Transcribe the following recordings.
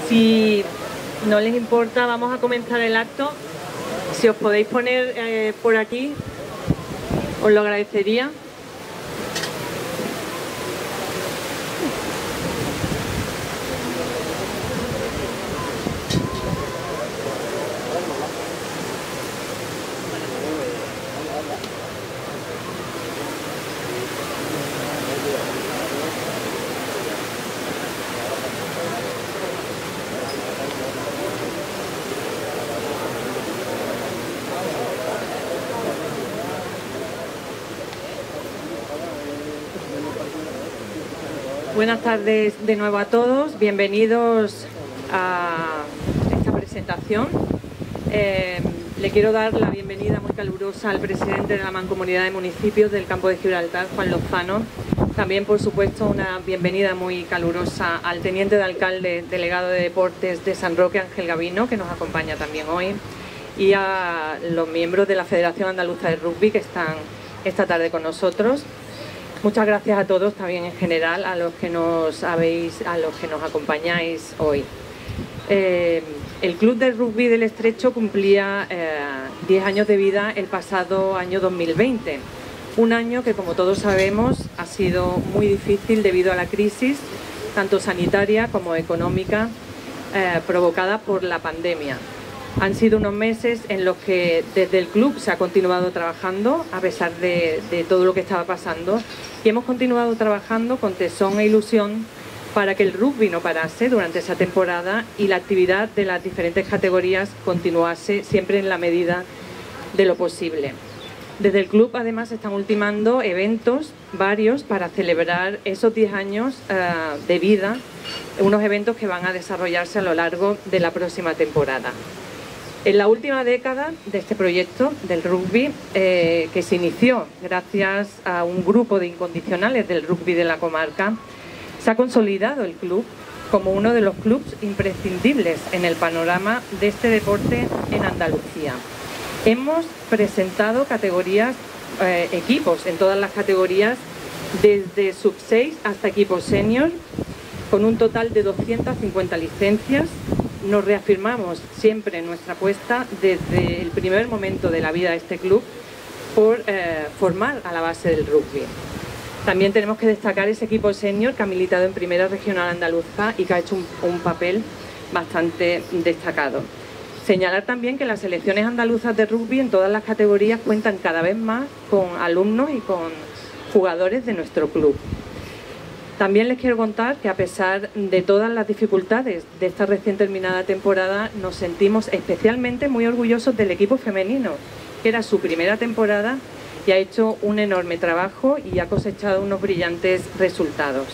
Si no les importa, vamos a comenzar el acto. Si os podéis poner por aquí, os lo agradecería. Buenas tardes de nuevo a todos, bienvenidos a esta presentación. Le quiero dar la bienvenida muy calurosa al presidente de la Mancomunidad de Municipios del Campo de Gibraltar, Juan Lozano. También, por supuesto, una bienvenida muy calurosa al teniente de alcalde, delegado de Deportes de San Roque, Ángel Gavino, que nos acompaña también hoy, y a los miembros de la Federación Andaluza de Rugby que están esta tarde con nosotros. Muchas gracias a todos, también en general, a los que nos acompañáis hoy. El Club de Rugby del Estrecho cumplía 10 años de vida el pasado año 2020. Un año que, como todos sabemos, ha sido muy difícil debido a la crisis, tanto sanitaria como económica, provocada por la pandemia. Han sido unos meses en los que desde el club se ha continuado trabajando a pesar de todo lo que estaba pasando, y hemos continuado trabajando con tesón e ilusión para que el rugby no parase durante esa temporada y la actividad de las diferentes categorías continuase siempre en la medida de lo posible. Desde el club además se están ultimando eventos varios para celebrar esos 10 años de vida, unos eventos que van a desarrollarse a lo largo de la próxima temporada. En la última década de este proyecto del rugby, que se inició gracias a un grupo de incondicionales del rugby de la comarca, se ha consolidado el club como uno de los clubes imprescindibles en el panorama de este deporte en Andalucía. Hemos presentado categorías, equipos en todas las categorías, desde sub-6 hasta equipos senior, con un total de 250 licencias. Nos reafirmamos siempre en nuestra apuesta desde el primer momento de la vida de este club por formar a la base del rugby. También tenemos que destacar ese equipo senior que ha militado en Primera Regional Andaluza y que ha hecho un papel bastante destacado. Señalar también que las selecciones andaluzas de rugby en todas las categorías cuentan cada vez más con alumnos y con jugadores de nuestro club. También les quiero contar que a pesar de todas las dificultades de esta recién terminada temporada, nos sentimos especialmente muy orgullosos del equipo femenino, que era su primera temporada y ha hecho un enorme trabajo y ha cosechado unos brillantes resultados.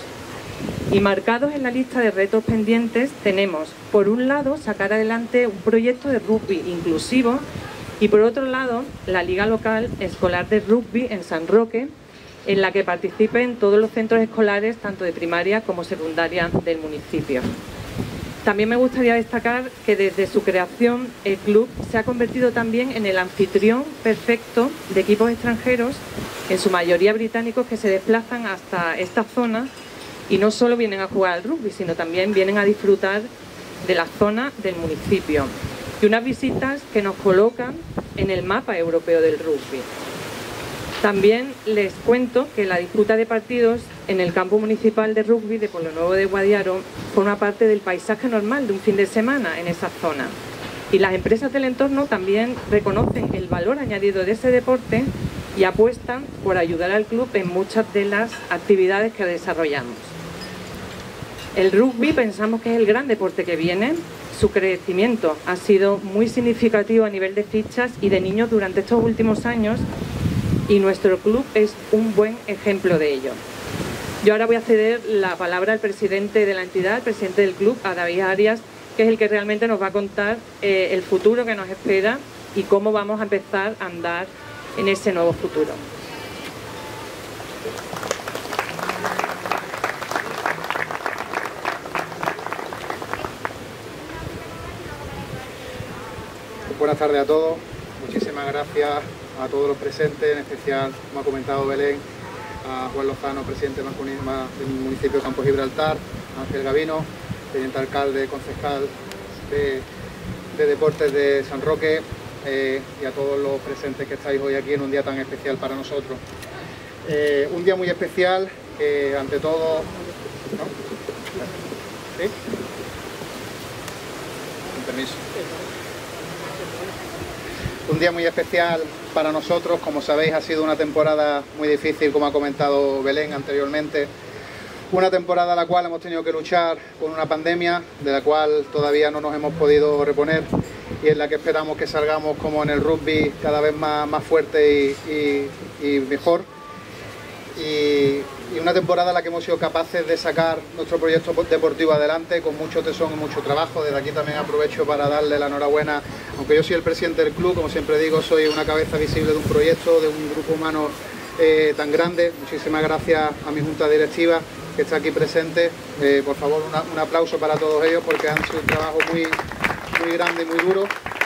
Y marcados en la lista de retos pendientes tenemos, por un lado, sacar adelante un proyecto de rugby inclusivo y, por otro lado, la Liga Local Escolar de Rugby en San Roque, en la que participen todos los centros escolares, tanto de primaria como secundaria del municipio. También me gustaría destacar que desde su creación el club se ha convertido también en el anfitrión perfecto de equipos extranjeros, en su mayoría británicos, que se desplazan hasta esta zona y no solo vienen a jugar al rugby, sino también vienen a disfrutar de la zona del municipio. Y unas visitas que nos colocan en el mapa europeo del rugby. También les cuento que la disputa de partidos en el campo municipal de rugby de Pueblo de Guadiaro forma parte del paisaje normal de un fin de semana en esa zona. Y las empresas del entorno también reconocen el valor añadido de ese deporte y apuestan por ayudar al club en muchas de las actividades que desarrollamos. El rugby pensamos que es el gran deporte que viene. Su crecimiento ha sido muy significativo a nivel de fichas y de niños durante estos últimos años, y nuestro club es un buen ejemplo de ello. Yo ahora voy a ceder la palabra al presidente de la entidad, el presidente del club, a David Arias, que es el que realmente nos va a contar el futuro que nos espera y cómo vamos a empezar a andar en ese nuevo futuro. Buenas tardes a todos, muchísimas gracias a todos los presentes, en especial, como ha comentado Belén, a Juan Lozano, presidente del municipio de Campo de Gibraltar, a Ángel Gavino, teniente alcalde, concejal de Deportes de San Roque, y a todos los presentes que estáis hoy aquí en un día tan especial para nosotros. Un día muy especial, ante todo... ¿no? ¿Sí? Con permiso. Un día muy especial para nosotros. Como sabéis, ha sido una temporada muy difícil, como ha comentado Belén anteriormente. Una temporada a la cual hemos tenido que luchar con una pandemia, de la cual todavía no nos hemos podido reponer, y en la que esperamos que salgamos, como en el rugby, cada vez más fuerte y mejor. Y una temporada en la que hemos sido capaces de sacar nuestro proyecto deportivo adelante con mucho tesón y mucho trabajo. Desde aquí también aprovecho para darle la enhorabuena, aunque yo soy el presidente del club, como siempre digo, soy una cabeza visible de un proyecto, de un grupo humano tan grande. Muchísimas gracias a mi junta directiva que está aquí presente. Por favor, un aplauso para todos ellos, porque han sido un trabajo muy grande y muy duro.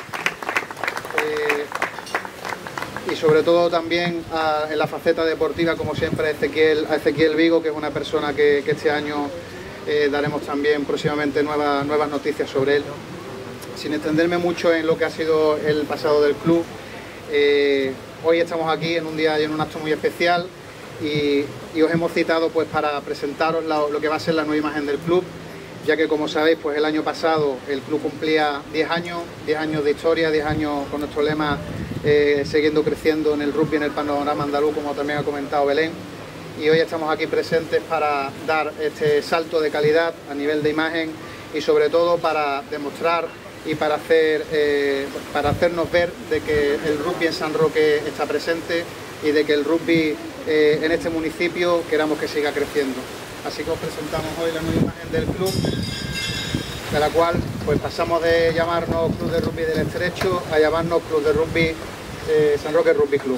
Y sobre todo también en la faceta deportiva, como siempre, a Ezequiel Vigo, que es una persona que este año daremos también próximamente nuevas noticias sobre él. Sin extenderme mucho en lo que ha sido el pasado del club, hoy estamos aquí en un día y en un acto muy especial, y os hemos citado pues para presentaros lo que va a ser la nueva imagen del club, ya que, como sabéis, pues el año pasado el club cumplía 10 años de historia, 10 años con nuestro lema siguiendo creciendo en el rugby, en el panorama andaluz, como también ha comentado Belén. Y hoy estamos aquí presentes para dar este salto de calidad a nivel de imagen, y sobre todo para demostrar y para hacernos ver de que el rugby en San Roque está presente, y de que el rugby en este municipio queramos que siga creciendo. Así que os presentamos hoy la nueva imagen del club, de la cual pues pasamos de llamarnos Club de Rugby del Estrecho a llamarnos Club de Rugby San Roque Rugby Club.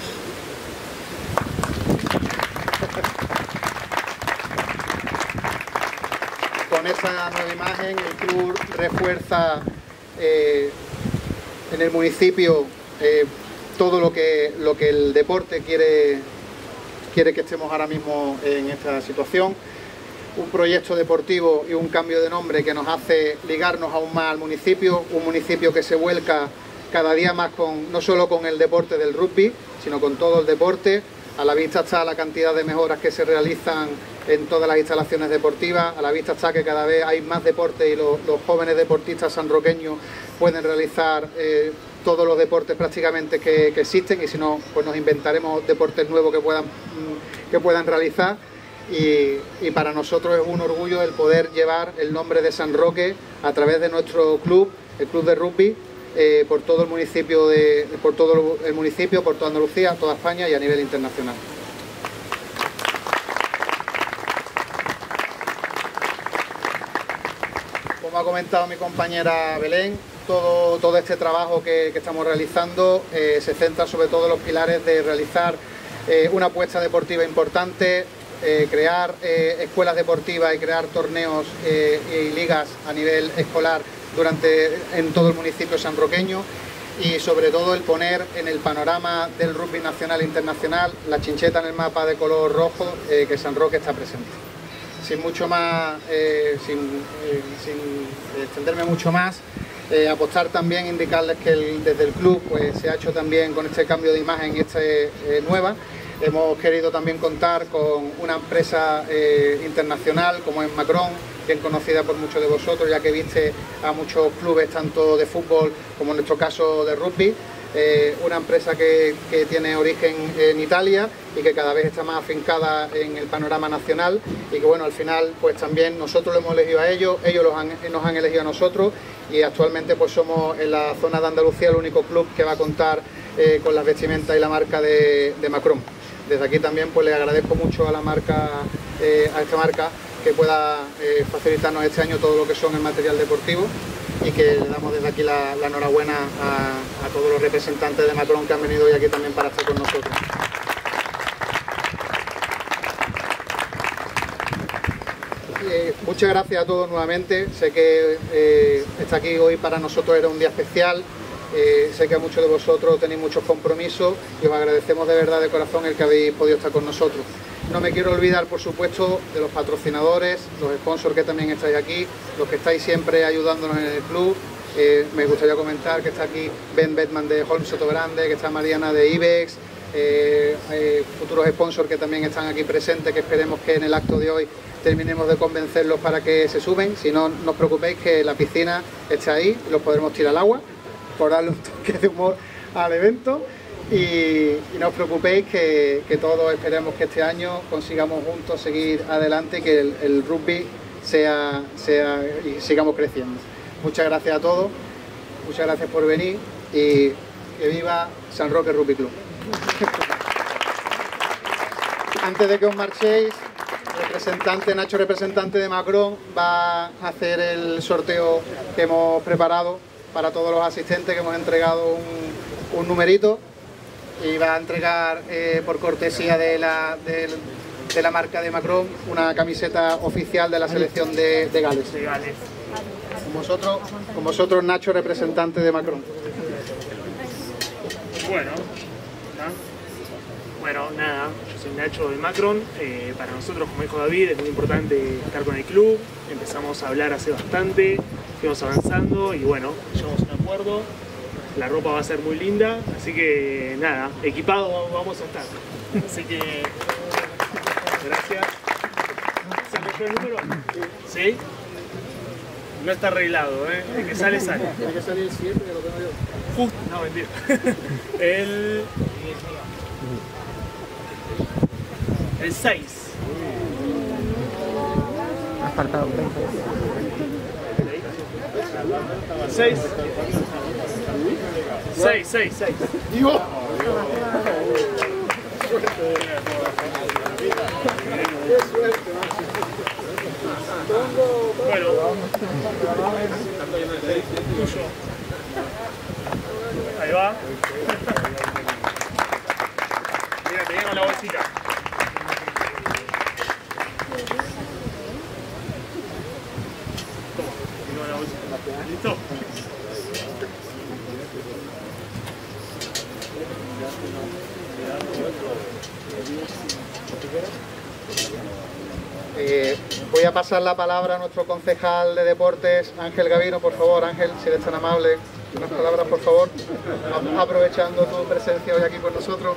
Con esa nueva imagen el club refuerza en el municipio todo lo que el deporte quiere que estemos ahora mismo en esta situación. Un proyecto deportivo y un cambio de nombre que nos hace ligarnos aún más al municipio, un municipio que se vuelca cada día más no solo con el deporte del rugby, sino con todo el deporte. A la vista está la cantidad de mejoras que se realizan en todas las instalaciones deportivas, a la vista está que cada vez hay más deporte, y los jóvenes deportistas sanroqueños pueden realizar todos los deportes prácticamente que existen, y si no, pues nos inventaremos deportes nuevos que puedan realizar. Y para nosotros es un orgullo el poder llevar el nombre de San Roque a través de nuestro club, el Club de Rugby, por todo el municipio, por toda Andalucía, toda España y a nivel internacional. Como ha comentado mi compañera Belén, todo este trabajo que estamos realizando se centra sobre todo en los pilares de realizar una apuesta deportiva importante, crear escuelas deportivas y crear torneos y ligas a nivel escolar en todo el municipio sanroqueño, y sobre todo el poner en el panorama del rugby nacional e internacional la chincheta en el mapa de color rojo, que San Roque está presente. Sin mucho más, sin extenderme mucho más, apostar también, indicarles que desde el club pues, se ha hecho también con este cambio de imagen nueva. Hemos querido también contar con una empresa internacional como es Macron, bien conocida por muchos de vosotros, ya que viste a muchos clubes tanto de fútbol como en nuestro caso de rugby. Una empresa que tiene origen en Italia y que cada vez está más afincada en el panorama nacional, y que bueno, al final pues también nosotros lo hemos elegido a ellos nos han elegido a nosotros, y actualmente pues somos en la zona de Andalucía el único club que va a contar con las vestimentas y la marca de Macron. Desde aquí también pues le agradezco mucho a esta marca que pueda facilitarnos este año todo lo que son el material deportivo, y que le damos desde aquí la enhorabuena a todos los representantes de Macron que han venido hoy aquí también para estar con nosotros. Muchas gracias a todos nuevamente. Sé que estar aquí hoy para nosotros era un día especial. Sé que a muchos de vosotros tenéis muchos compromisos, y os agradecemos de verdad de corazón el que habéis podido estar con nosotros. No me quiero olvidar, por supuesto, de los patrocinadores, los sponsors que también estáis aquí, los que estáis siempre ayudándonos en el club. Me gustaría comentar que está aquí Ben Bettman de Holmes Sotogrande, que está Mariana de Ibex, futuros sponsors que también están aquí presentes, que esperemos que en el acto de hoy terminemos de convencerlos para que se suben. Si no, no os preocupéis, que la piscina está ahí, los podremos tirar al agua, por darle un toque de humor al evento. Y no os preocupéis, que todos esperemos que este año consigamos juntos seguir adelante y que el rugby sea y sigamos creciendo. Muchas gracias a todos, muchas gracias por venir y que viva San Roque Rugby Club. Antes de que os marchéis, Nacho, representante de Macron, va a hacer el sorteo que hemos preparado para todos los asistentes, que hemos entregado un numerito, y va a entregar por cortesía de la marca de Macron una camiseta oficial de la selección de Gales. Con vosotros, Nacho, representante de Macron. Bueno, nada, yo soy Nacho de Macron. Para nosotros, como dijo David, es muy importante estar con el club. Empezamos a hablar hace bastante, fuimos avanzando y bueno, llegamos a un acuerdo. La ropa va a ser muy linda, así que nada, equipados vamos a estar. Así que gracias. ¿Se encontró el número? ¿Sí? No está arreglado, ¿eh? El que sale, sale. Tiene que salir el 7, que lo tengo yo. Justo, no, mentira. El 6. Has faltado 20. 6. 6. ¡Dios! Bueno, tuyo. Ahí va. Mira, te llevo la bolsita. Toma, te llevo la bolsita. ¿Listo? Voy a pasar la palabra a nuestro concejal de deportes, Ángel Gavino. Por favor, Ángel, si eres tan amable, unas palabras, por favor, aprovechando tu presencia hoy aquí con nosotros.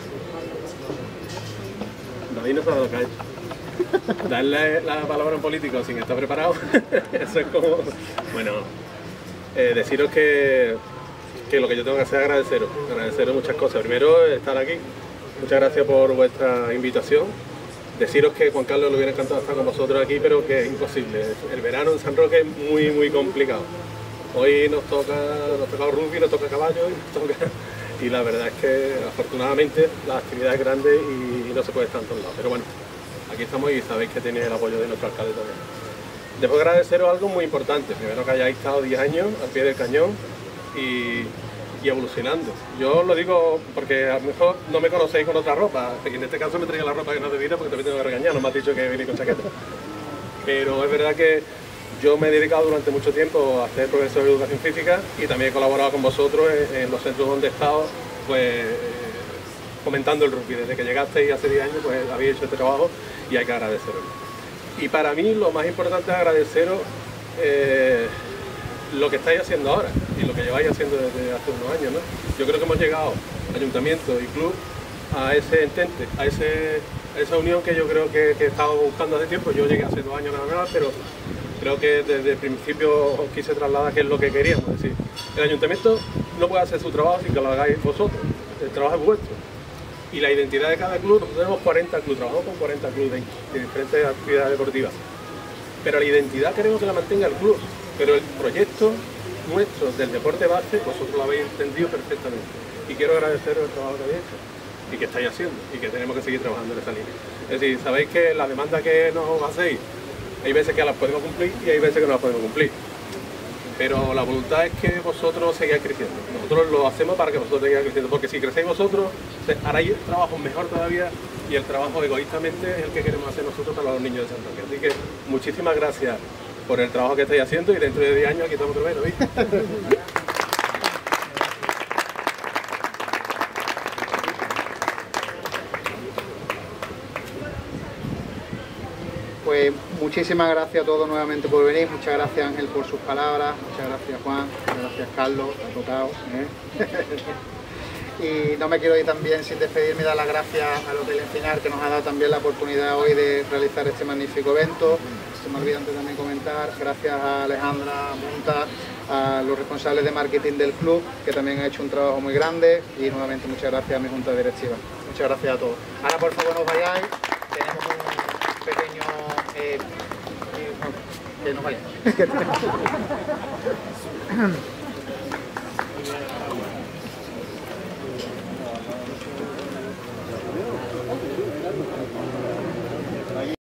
David no sabe lo que ha hecho. Darle la palabra a un político sin estar preparado, eso es como... Bueno, deciros que lo que yo tengo que hacer es agradeceros muchas cosas. Primero, estar aquí. Muchas gracias por vuestra invitación. Deciros que Juan Carlos le hubiera encantado estar con vosotros aquí, pero que es imposible. El verano en San Roque es muy complicado. Hoy nos toca rugby, nos toca caballo y la verdad es que afortunadamente la actividad es grande y no se puede estar en todos lados. Pero bueno, aquí estamos y sabéis que tenéis el apoyo de nuestro alcalde también. Debo agradeceros algo muy importante. Primero, que hayáis estado 10 años al pie del cañón y evolucionando. Yo lo digo porque a lo mejor no me conocéis con otra ropa, en este caso me traigo la ropa que no es debida porque también tengo que regañar, no me has dicho que venís con chaqueta. Pero es verdad que yo me he dedicado durante mucho tiempo a ser profesor de educación física y también he colaborado con vosotros en los centros donde he estado, pues fomentando el rugby. Desde que llegasteis hace 10 años, pues habéis hecho este trabajo y hay que agradeceros. Y para mí lo más importante es agradeceros lo que estáis haciendo ahora y lo que lleváis haciendo desde hace unos años, ¿no? Yo creo que hemos llegado, ayuntamiento y club, a ese entente, a esa unión que yo creo que he estado buscando hace tiempo. Yo llegué hace 2 años nada más, pero creo que desde el principio os quise trasladar que es lo que queríamos. Es decir, el ayuntamiento no puede hacer su trabajo sin que lo hagáis vosotros, el trabajo es vuestro. Y la identidad de cada club, nosotros tenemos 40 clubes, trabajamos con 40 clubes de diferentes actividades deportivas. Pero la identidad queremos que la mantenga el club. Pero el proyecto nuestro del deporte base, vosotros lo habéis entendido perfectamente. Y quiero agradeceros el trabajo que habéis hecho y que estáis haciendo y que tenemos que seguir trabajando en esa línea. Es decir, sabéis que la demanda que nos hacéis, hay veces que las podemos cumplir y hay veces que no las podemos cumplir. Pero la voluntad es que vosotros sigáis creciendo. Nosotros lo hacemos para que vosotros sigáis creciendo, porque si crecéis vosotros, haréis el trabajo mejor todavía y el trabajo egoístamente es el que queremos hacer nosotros para los niños de San Roque. Así que muchísimas gracias por el trabajo que estáis haciendo y dentro de 10 años aquí estamos otra vez, ¿no? Pues muchísimas gracias a todos nuevamente por venir, muchas gracias Ángel por sus palabras, muchas gracias Juan, muchas gracias Carlos, ha tocado, Y no me quiero ir también sin despedirme y dar las gracias al Hotel Encinar, que nos ha dado también la oportunidad hoy de realizar este magnífico evento. Se me olvida antes también comentar, gracias a Alejandra Munta, a los responsables de marketing del club, que también han hecho un trabajo muy grande, y nuevamente muchas gracias a mi junta directiva. Muchas gracias a todos. Ahora por favor no os vayáis, tenemos un pequeño... que no vayáis.